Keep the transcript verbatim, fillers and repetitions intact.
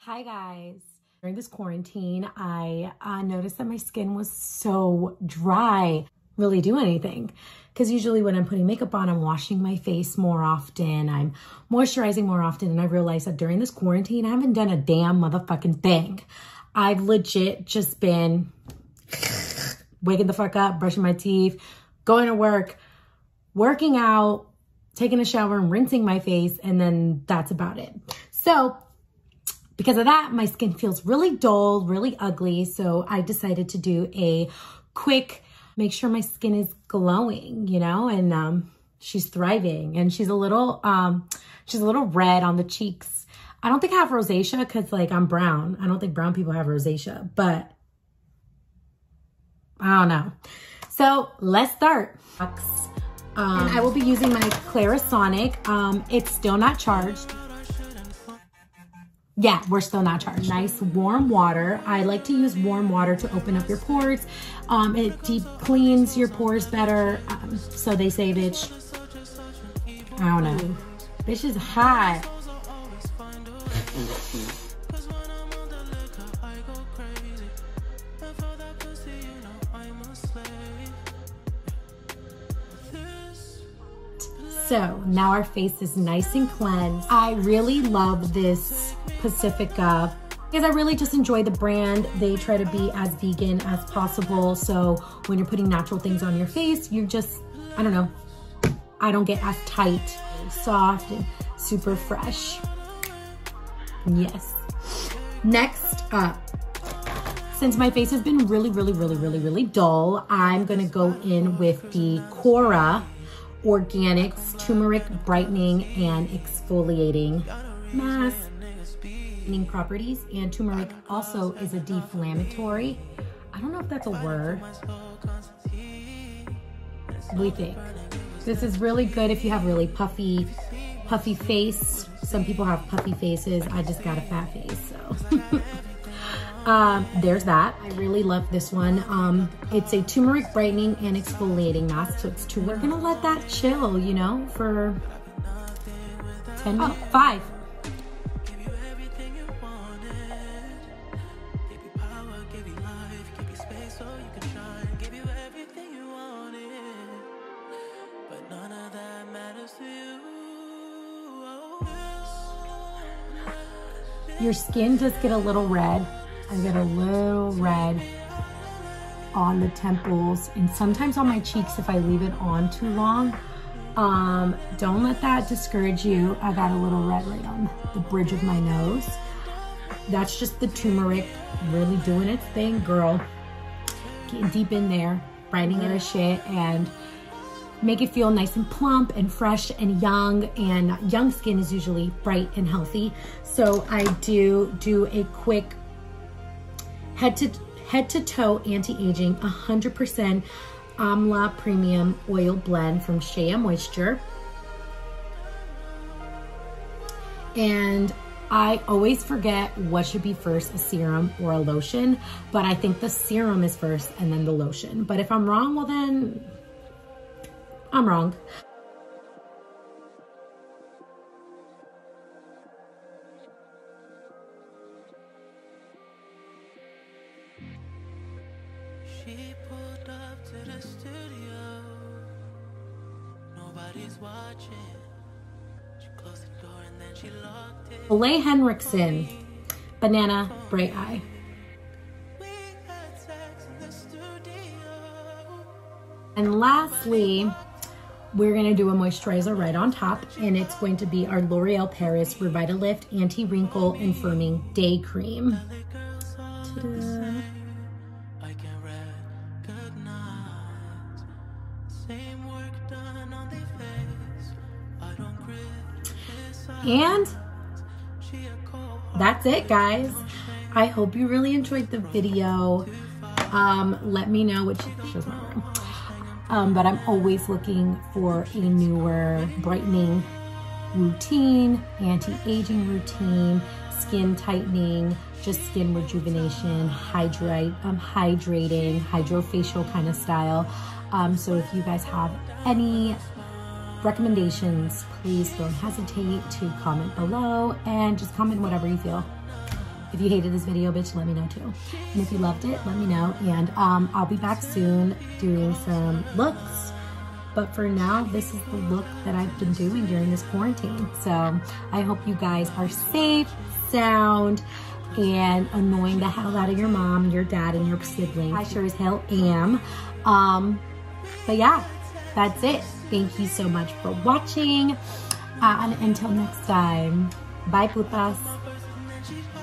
Hi guys. During this quarantine, I uh, noticed that my skin was so dry. Really do anything. Because usually when I'm putting makeup on, I'm washing my face more often. I'm moisturizing more often. And I realized that during this quarantine, I haven't done a damn motherfucking thing. I've legit just been waking the fuck up, brushing my teeth, going to work, working out, taking a shower and rinsing my face. And then that's about it. So because of that, my skin feels really dull, really ugly. So I decided to do a quick, make sure my skin is glowing, you know, and um, she's thriving and she's a little, um, she's a little red on the cheeks. I don't think I have rosacea because like I'm brown. I don't think brown people have rosacea, but I don't know. So let's start. Um, and I will be using my Clarisonic. Um, it's still not charged. Yeah, we're still not charged. Nice warm water. I like to use warm water to open up your pores. Um, it deep cleans your pores better. Um, so they say, bitch. I don't know. Bitch is hot. So now our face is nice and cleansed. I really love this Pacifica because I really just enjoy the brand. They try to be as vegan as possible. So when you're putting natural things on your face, you're just, I don't know, I don't get as tight, soft and super fresh. Yes. Next up, since my face has been really, really, really, really, really dull, I'm gonna go in with the Kora Organics Turmeric Brightening and Exfoliating Mask. Properties, and turmeric also is a deflammatory. I don't know if that's a word. We think this is really good if you have really puffy, puffy face. Some people have puffy faces. I just got a fat face, so. Um, there's that. I really love this one. Um, it's a turmeric brightening and exfoliating mask. So it's two. We're gonna let that chill, you know, for ten minutes. Oh, five. Your skin does get a little red. I get a little red on the temples and sometimes on my cheeks if I leave it on too long. Um, don't let that discourage you. I got a little red right on the bridge of my nose. That's just the turmeric really doing its thing, girl. Getting deep in there, brightening it as shit and make it feel nice and plump and fresh and young. And young skin is usually bright and healthy. So I do do a quick head to head to toe anti-aging one hundred percent Alma premium oil blend from Shea Moisture. And I always forget what should be first, a serum or a lotion, but I think the serum is first and then the lotion. But if I'm wrong, well then I'm wrong. She pulled up to the studio. Nobody's watching. She closed the door and then she locked it. Olehenriksen Banana Bright Eye. We had sex in the studio. And lastly, we're gonna do a moisturizer right on top, and it's going to be our L'Oreal Paris Revitalift Anti-Wrinkle and Firming Day Cream. Ta-da. And that's it, guys. I hope you really enjoyed the video. Um, let me know which shows my room. Um, but I'm always looking for a newer brightening routine, anti-aging routine, skin tightening, just skin rejuvenation, hydrate, um, hydrating, hydrofacial kind of style. Um, so if you guys have any recommendations, please don't hesitate to comment below and just comment whatever you feel. If you hated this video, bitch, let me know too. And if you loved it, let me know. And um, I'll be back soon doing some looks. But for now, this is the look that I've been doing during this quarantine. So I hope you guys are safe, sound, and annoying the hell out of your mom, your dad, and your siblings. I sure as hell am. Um, but yeah, that's it. Thank you so much for watching. Uh, and until next time, bye putas.